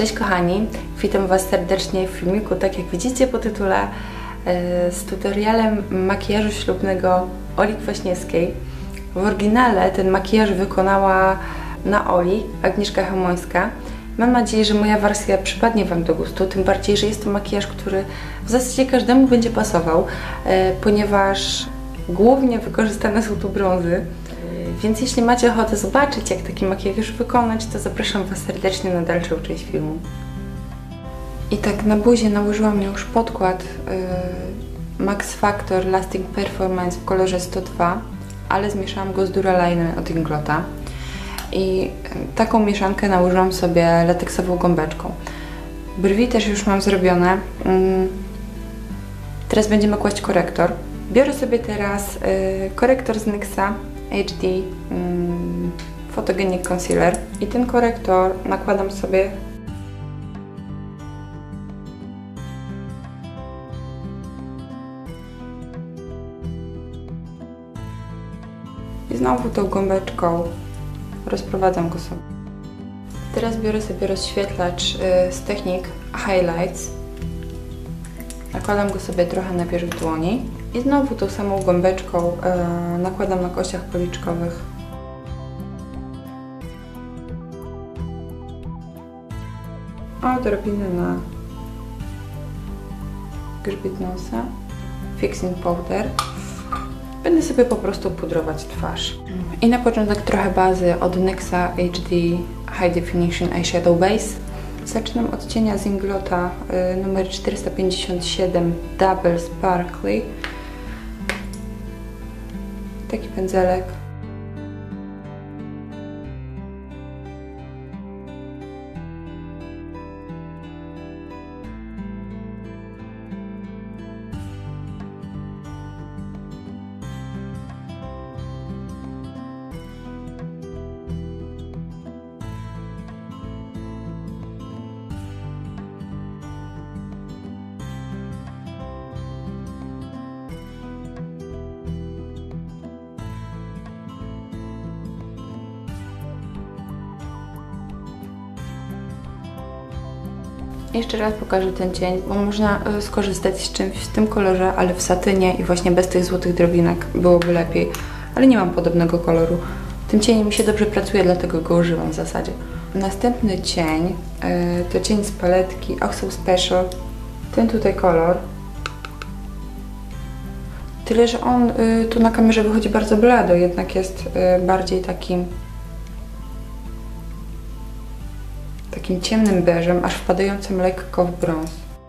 Cześć kochani, witam Was serdecznie w filmiku, tak jak widzicie po tytule, z tutorialem makijażu ślubnego Oli Kwaśniewskiej. W oryginale ten makijaż wykonała na Oli Agnieszka Chełmońska. Mam nadzieję, że moja wersja przypadnie Wam do gustu, tym bardziej, że jest to makijaż, który w zasadzie każdemu będzie pasował, ponieważ głównie wykorzystane są tu brązy. Więc jeśli macie ochotę zobaczyć, jak taki makijaż wykonać, to zapraszam Was serdecznie na dalszą część filmu. I tak na buzię nałożyłam już podkład Max Factor Lasting Performance w kolorze 102, ale zmieszałam go z Duralinem od Inglota. I taką mieszankę nałożyłam sobie lateksową gąbeczką. Brwi też już mam zrobione. Teraz będziemy kłaść korektor. Biorę sobie teraz korektor z NYXa HD Photogenic Concealer i ten korektor nakładam sobie i znowu tą gąbeczką rozprowadzam go sobie. Teraz biorę sobie rozświetlacz z technik Highlights, nakładam go sobie trochę na wierzch dłoni i znowu tą samą gąbeczką nakładam na kościach policzkowych. Odrobinę na grzbiet nosa. Fixing powder. Będę sobie po prostu pudrować twarz. I na początek trochę bazy od NYXa HD High Definition Eyeshadow Base. Zaczynam od cienia z Inglota numer 457 Double Sparkly. Taki pędzelek. Jeszcze raz pokażę ten cień, bo można skorzystać z czymś w tym kolorze, ale w satynie i właśnie bez tych złotych drobinek byłoby lepiej. Ale nie mam podobnego koloru. Tym cieniem mi się dobrze pracuje, dlatego go używam w zasadzie. Następny cień to cień z paletki Oxo Special. Ten tutaj kolor. Tyle, że on tu na kamerze wychodzi bardzo blado, jednak jest bardziej takim ciemnym beżem, aż wpadającym lekko w brąz.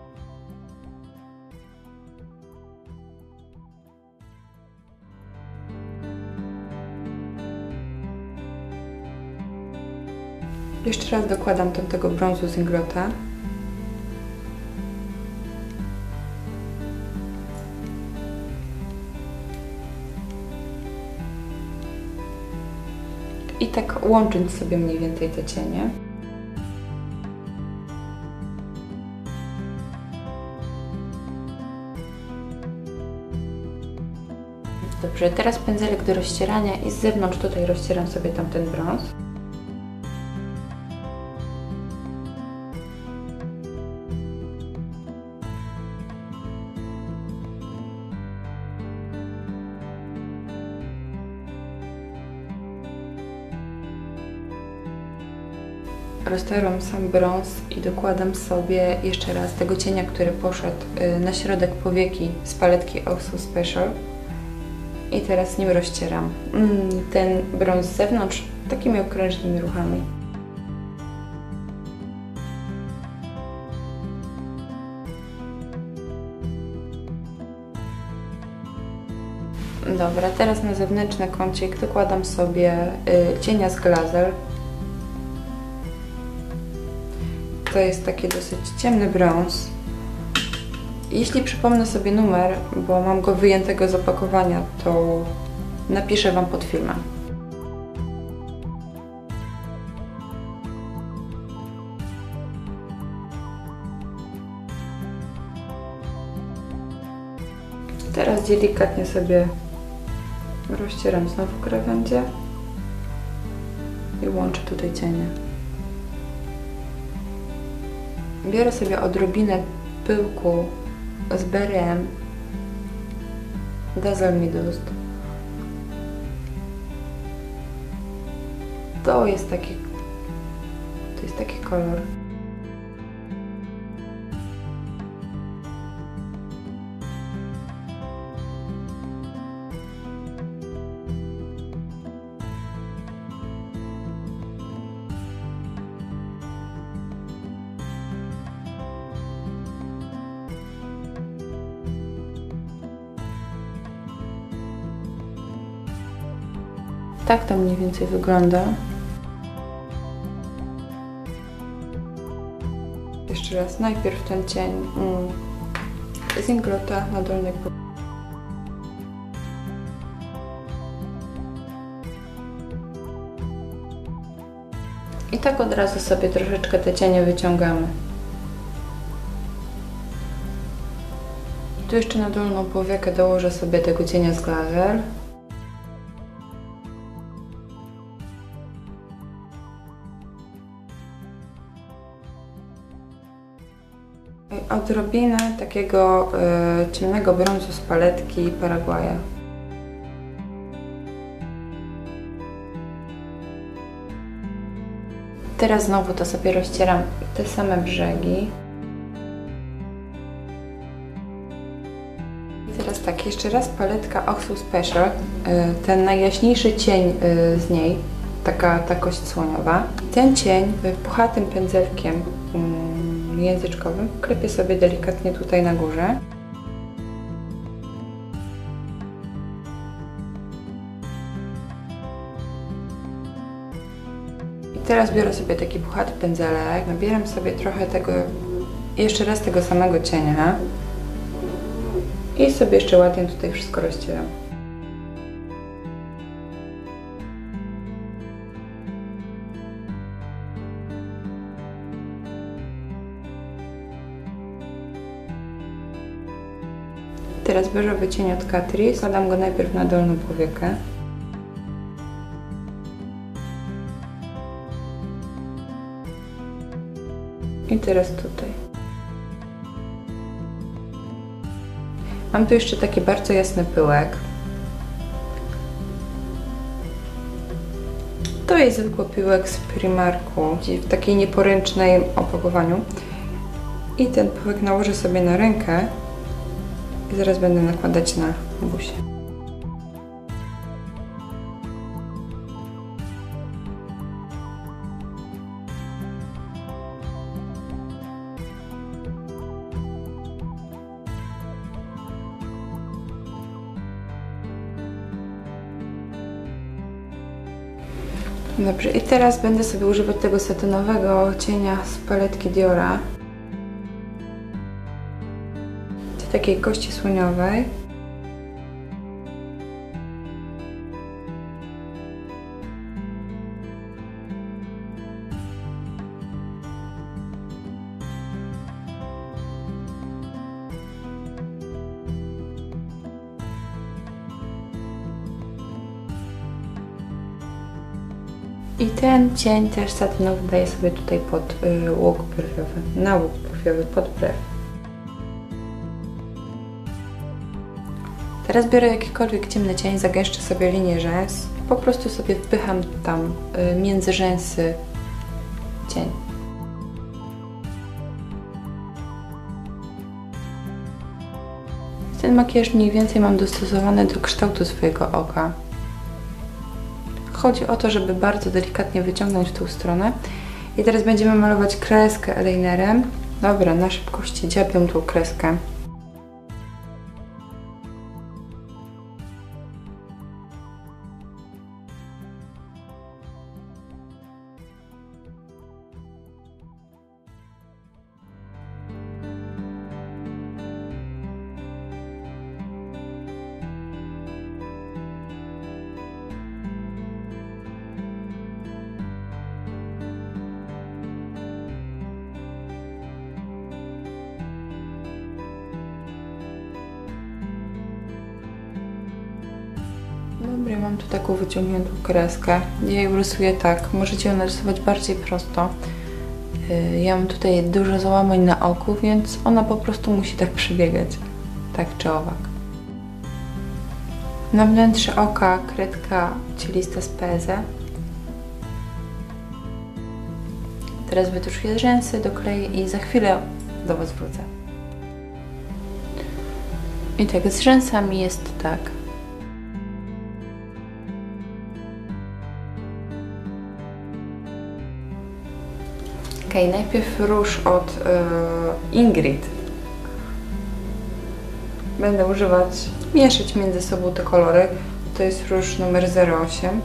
Jeszcze raz dokładam tamtego brązu z Inglota. I tak łącząc sobie mniej więcej te cienie. Dobrze, teraz pędzelek do rozcierania i z zewnątrz tutaj rozcieram sobie tamten brąz. Roztarłam sam brąz i dokładam sobie jeszcze raz tego cienia, który poszedł na środek powieki z paletki Oxo Special. I teraz nim rozcieram ten brąz z zewnątrz takimi okrężnymi ruchami. Dobra, teraz na zewnętrzny kącik dokładam sobie cienia z Glazer. To jest taki dosyć ciemny brąz. Jeśli przypomnę sobie numer, bo mam go wyjętego z opakowania, to napiszę Wam pod filmem. Teraz delikatnie sobie rozcieram znowu krawędzie i łączę tutaj cienie. Biorę sobie odrobinę pyłku z BRM Dazzle Me Dust. To jest taki kolor. Tak to mniej więcej wygląda. Jeszcze raz, najpierw ten cień z Inglota na dolnej półce. I tak od razu sobie troszeczkę te cienie wyciągamy. Tu jeszcze na dolną powiekę dołożę sobie tego cienia z Glazer. Odrobinę takiego ciemnego brązu z paletki Paraguaya. Teraz znowu to sobie rozcieram te same brzegi. I teraz tak, jeszcze raz paletka Oxo Special, ten najjaśniejszy cień z niej, ta kość słoniowa. Ten cień puchatym pędzelkiem języczkowym klepię sobie delikatnie tutaj na górze. I teraz biorę sobie taki puchaty pędzelek, nabieram sobie trochę tego, jeszcze raz tego samego cienia i sobie jeszcze ładnie tutaj wszystko rozcieram. Teraz beżowy cień od Catrice, składam go najpierw na dolną powiekę. I teraz tutaj. Mam tu jeszcze taki bardzo jasny pyłek. To jest zwykły pyłek z Primarku, w takiej nieporęcznej opakowaniu. I ten pyłek nałożę sobie na rękę. I zaraz będę nakładać na buzię. Dobrze, i teraz będę sobie używać tego satynowego cienia z paletki Diora. Takiej kości słoniowej. I ten cień też satynowy daję sobie tutaj pod łuk brwiowy, na łuk brwiowy, pod brew. Teraz biorę jakikolwiek ciemny cień, zagęszczę sobie linię rzęs i po prostu sobie wpycham tam między rzęsy cień. Ten makijaż mniej więcej mam dostosowany do kształtu swojego oka. Chodzi o to, żeby bardzo delikatnie wyciągnąć w tą stronę. I teraz będziemy malować kreskę eyelinerem. Dobra, na szybkości dziabię tą kreskę. Dobra, mam tu taką wyciągniętą kreskę. Ja ją rysuję tak. Możecie ją narysować bardziej prosto. Ja mam tutaj dużo załamań na oku, więc ona po prostu musi tak przebiegać, tak czy owak. Na wnętrze oka kredka cielista z PZ. Teraz wytuszuję rzęsy, dokleję i za chwilę do Was wrócę. I tak, z rzęsami jest tak. Ok, najpierw róż od Ingrid. Będę mieszać między sobą te kolory. To jest róż numer 08.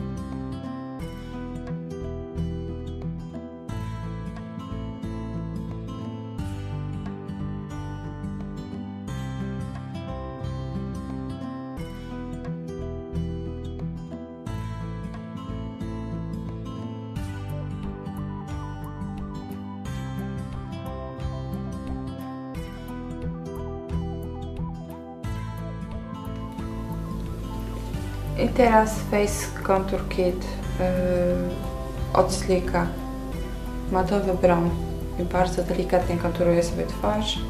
I teraz Face Contour Kit od Slicka, matowy brąz i bardzo delikatnie konturuję sobie twarz.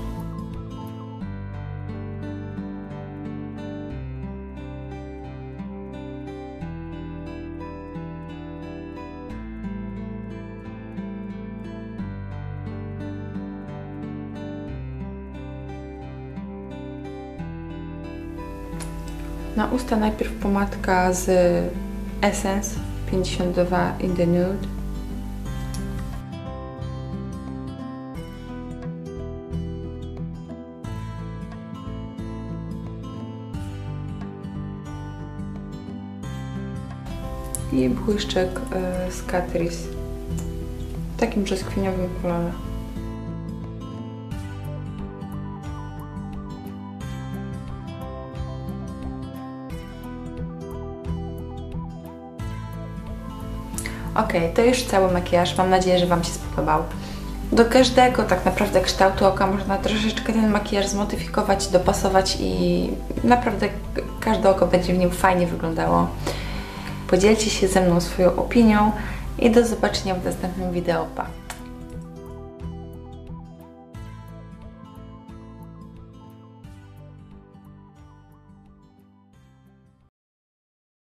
Na usta najpierw pomadka z Essence 52 in the Nude. I błyszczek z Catrice w takim brzoskwiniowym kolorze. Ok, to już cały makijaż. Mam nadzieję, że Wam się spodobał. Do każdego tak naprawdę kształtu oka można troszeczkę ten makijaż zmodyfikować, dopasować i naprawdę każde oko będzie w nim fajnie wyglądało. Podzielcie się ze mną swoją opinią i do zobaczenia w następnym wideo. Pa!